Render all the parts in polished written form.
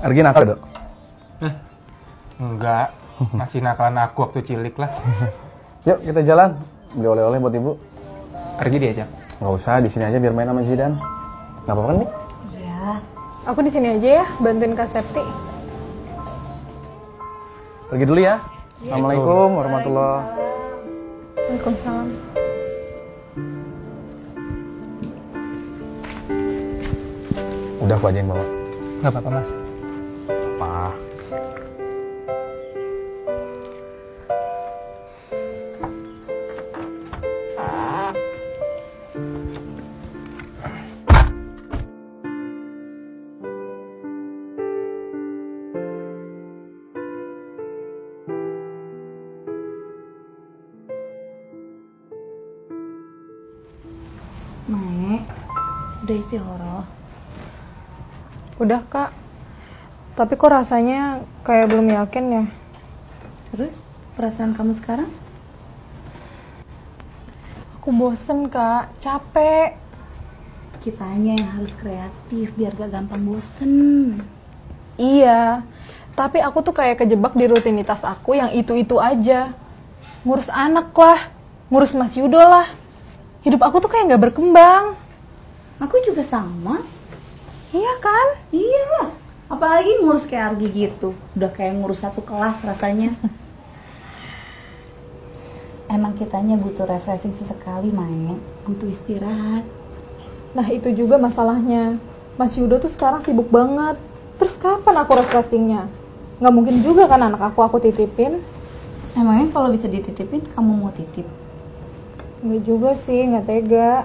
Argi nakal, Dok? Enggak, masih nakalan aku waktu cilik lah. Yuk kita jalan, beli oleh-oleh buat ibu. Argi diajak? Nggak usah, di sini aja biar main sama Zidan. Nggak apa-apa kan, Nih? Iya. Aku di sini aja ya, bantuin Kak Septi. Pergi dulu ya. Assalamualaikum warahmatullahi wabarakatuh. Waalaikumsalam. Udah aku aja yang bawa. Nggak apa-apa, Mas. Apa? Mek, udah istirahat? Udah Kak. Tapi kok rasanya kayak belum yakin ya. Terus perasaan kamu sekarang? Aku bosen Kak, capek. Kitanya yang harus kreatif biar gak gampang bosen. Iya, tapi aku tuh kayak kejebak di rutinitas aku yang itu-itu aja. Ngurus anak lah, ngurus Mas Yudo lah. Hidup aku tuh kayak gak berkembang. Aku juga sama. Iya kan? Iya lah. Apalagi ngurus kayak Argi gitu. Udah kayak ngurus satu kelas rasanya. Emang kitanya butuh refreshing sesekali, Mai. Butuh istirahat. Nah itu juga masalahnya. Mas Yudo tuh sekarang sibuk banget. Terus kapan aku refreshingnya? Gak mungkin juga kan anak aku titipin. Emangnya kalau bisa dititipin, kamu mau titip? Enggak juga sih, nggak tega.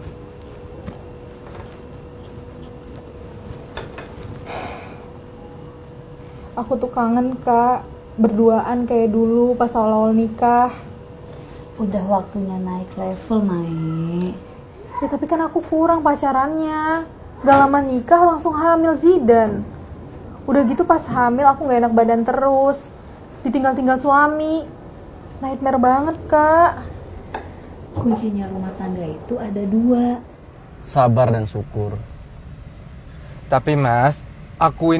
Aku tuh kangen Kak, berduaan kayak dulu pas awal-awal nikah. Udah waktunya naik level, Mai. Ya tapi kan aku kurang pacarannya. Gak lama nikah langsung hamil Zidan. Udah gitu pas hamil aku gak enak badan terus. Ditinggal-tinggal suami. Nightmare banget Kak. Kuncinya rumah tangga itu ada dua. Sabar dan syukur. Tapi Mas, aku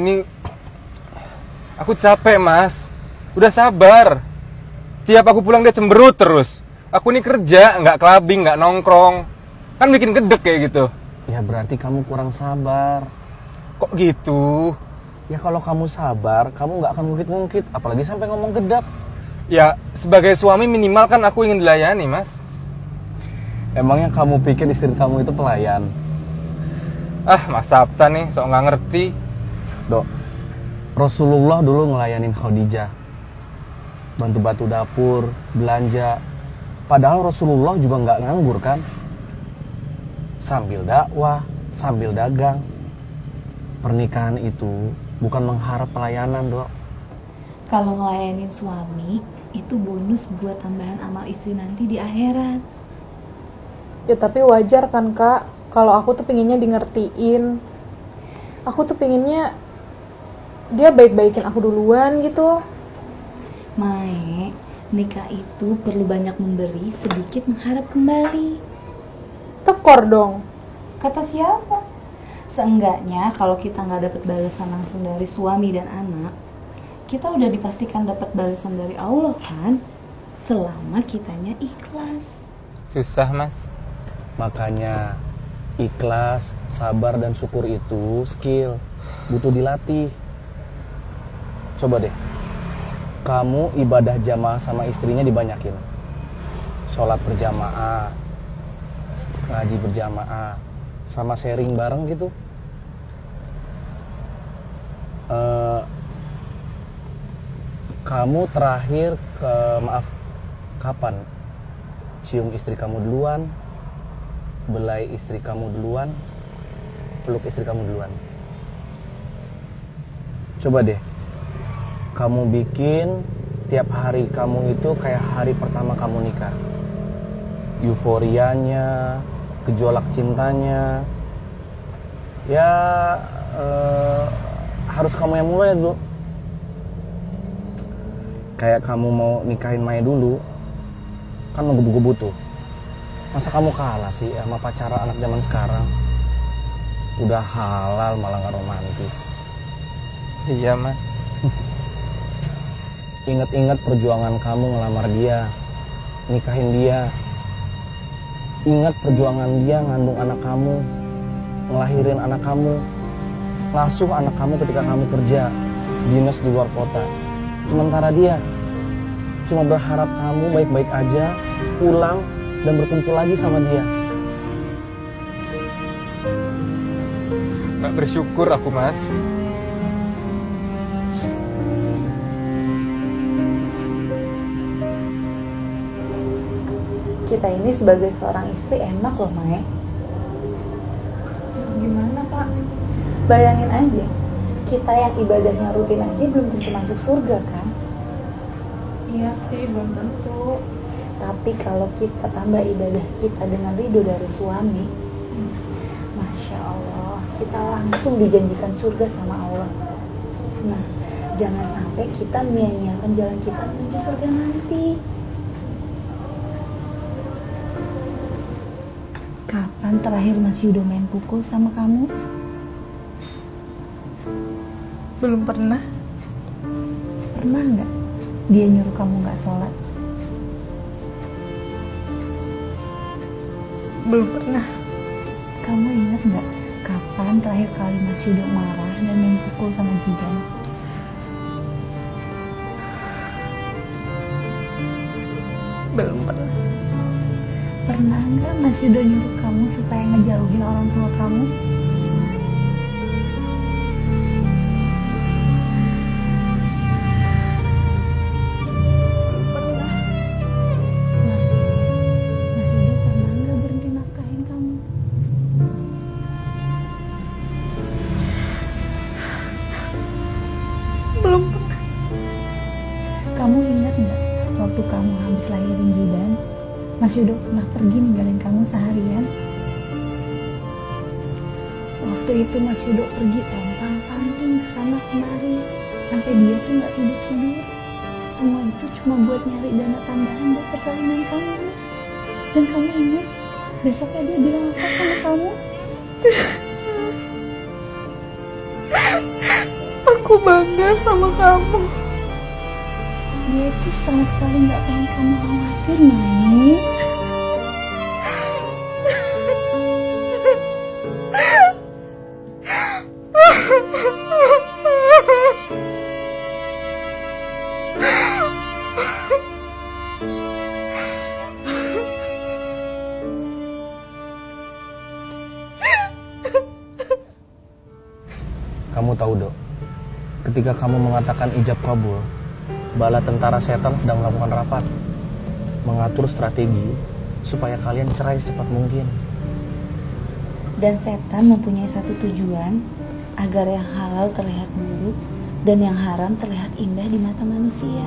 capek Mas. Udah sabar. Tiap aku pulang dia cemberut terus. Aku ini kerja, nggak clubbing, nggak nongkrong. Kan bikin gedek kayak gitu. Ya berarti kamu kurang sabar. Kok gitu? Ya kalau kamu sabar, kamu nggak akan ngungkit-ngungkit. Apalagi sampai ngomong gedap. Ya, sebagai suami minimal kan aku ingin dilayani, Mas. Emangnya kamu pikir istri kamu itu pelayan? Ah, Mas Sabta nih, sok nggak ngerti. Dok, Rasulullah dulu ngelayanin Khadijah. Bantu-bantu dapur, belanja. Padahal Rasulullah juga nggak nganggur kan? Sambil dakwah, sambil dagang. Pernikahan itu bukan mengharap pelayanan, Dok. Kalau ngelayanin suami, itu bonus buat tambahan amal istri nanti di akhirat. Ya tapi wajar kan Kak, kalau aku tuh pengennya di ngertiin. Aku tuh pengennya dia baik-baikin aku duluan gitu. Mae, nikah itu perlu banyak memberi, sedikit mengharap kembali. Tekor dong. Kata siapa? Seenggaknya kalau kita nggak dapat balasan langsung dari suami dan anak, kita udah dipastikan dapat balasan dari Allah kan? Selama kitanya ikhlas. Susah, Mas. Makanya ikhlas, sabar, dan syukur itu skill. Butuh dilatih. Coba deh, kamu ibadah jamaah sama istrinya dibanyakin. Sholat berjamaah, ngaji berjamaah, sama sharing bareng gitu. Kamu terakhir kapan? Cium istri kamu duluan, belai istri kamu duluan, peluk istri kamu duluan. Coba deh, kamu bikin tiap hari kamu itu kayak hari pertama kamu nikah. Euforianya, gejolak cintanya, ya harus kamu yang mulai dulu. Kayak kamu mau nikahin Maya dulu, kan menggebu-gebu tuh. Masa kamu kalah sih sama pacaran anak zaman sekarang? Udah halal malah gak romantis. Iya mas. Ingat-ingat perjuangan kamu ngelamar dia, nikahin dia. Ingat perjuangan dia ngandung anak kamu, ngelahirin anak kamu, ngasuh anak kamu ketika kamu kerja, dinas di luar kota. Sementara dia cuma berharap kamu baik-baik aja, pulang dan berkumpul lagi sama dia. Gak bersyukur aku mas. Kita ini sebagai seorang istri enak loh, Mae. Gimana, Pak? Bayangin aja, kita yang ibadahnya rutin aja belum tentu masuk surga kan? Iya sih, belum tentu. Tapi kalau kita tambah ibadah kita dengan ridho dari suami, Masya Allah, kita langsung dijanjikan surga sama Allah. Nah, jangan sampai kita menyia-nyiakan jalan kita menuju surga nanti. Kapan terakhir Mas Yudo main pukul sama kamu? Belum pernah. Pernah nggak dia nyuruh kamu nggak sholat? Belum pernah. Kamu ingat nggak kapan terakhir kali Mas Yudo marah dan main pukul sama Jidan? Belum pernah. Pernah nggak Mas Yudo nyuruh kamu supaya ngejauhin orang tua kamu? Belum pernah. Nah, Mas Yudo pernah nggak berhenti nafkahin kamu? Belum pernah. Kamu ingat nggak waktu kamu habis lahirin Jidan, Mas Yudo pernah pergi ninggalin kamu seharian? Waktu itu Mas Yudo pergi pontang-panting kesana kemari sampai dia tuh nggak tidur. Semua itu cuma buat nyari dana tambahan buat persalinan kamu. Dan kamu ingat besoknya dia bilang apa sama kamu? Aku bangga sama kamu. Dia itu sama sekali nggak pengen kamu khawatir, Mai. Kamu tahu, Dok, ketika kamu mengatakan ijab kabul, bala tentara setan sedang melakukan rapat, mengatur strategi supaya kalian cerai secepat mungkin. Dan setan mempunyai satu tujuan, agar yang halal terlihat buruk dan yang haram terlihat indah di mata manusia.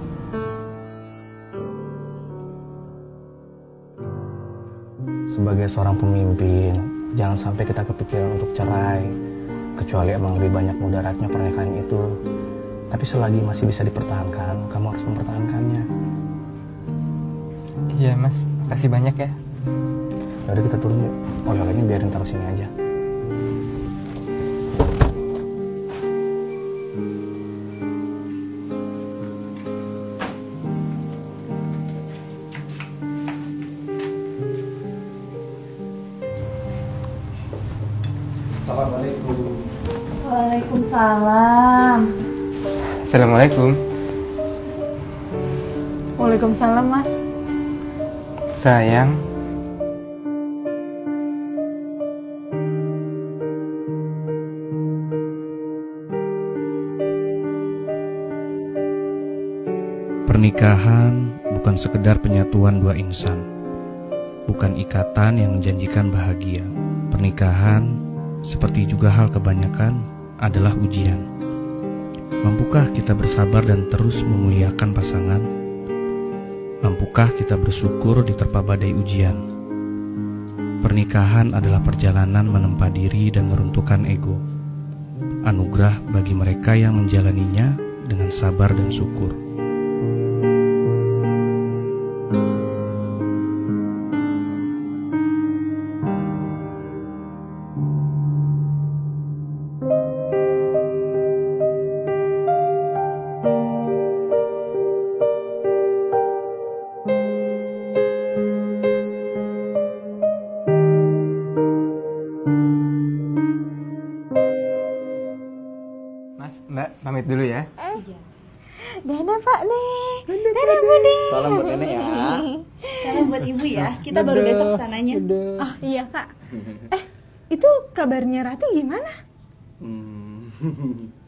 Sebagai seorang pemimpin, jangan sampai kita kepikiran untuk cerai, kecuali emang lebih banyak mudaratnya pernikahan itu. Tapi selagi masih bisa dipertahankan, kamu harus mempertahankannya. Iya mas, makasih banyak ya. Yaudah kita turun yuk, oleh-olehnya biarin taruh sini aja. Assalamualaikum. Waalaikumsalam. Assalamualaikum. Waalaikumsalam, Mas. Sayang. Pernikahan bukan sekedar penyatuan dua insan, bukan ikatan yang menjanjikan bahagia. Pernikahan, seperti juga hal kebanyakan, adalah ujian. Mampukah kita bersabar dan terus memuliakan pasangan? Mampukah kita bersyukur diterpa badai ujian? Pernikahan adalah perjalanan menempa diri dan meruntuhkan ego. Anugerah bagi mereka yang menjalaninya dengan sabar dan syukur. Mas, Mbak, pamit dulu ya. Iya. Dadah Pak nih. Dadah Budi. Salam buat nenek ya. Salam buat ibu ya. Kita baru besok kesananya. Oh iya Kak. Itu kabarnya Rati gimana?